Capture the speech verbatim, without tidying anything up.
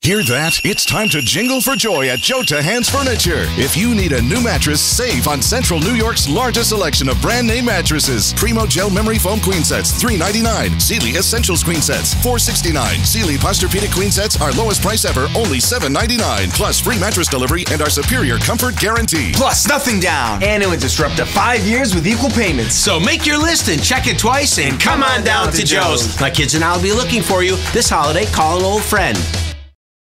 Hear that? It's time to jingle for joy at Joe Tahan's Furniture. If you need a new mattress, save on Central New York's largest selection of brand name mattresses. Primo Gel Memory Foam Queen Sets, three ninety-nine. Sealy Essentials Queen Sets, four sixty-nine. Sealy Posturepedic Queen Sets, our lowest price ever, only seven ninety-nine. Plus free mattress delivery and our superior comfort guarantee. Plus nothing down. And it would disrupt to five years with equal payments. So make your list and check it twice and come on down to Joe's. My kids and I will be looking for you this holiday. Call an old friend.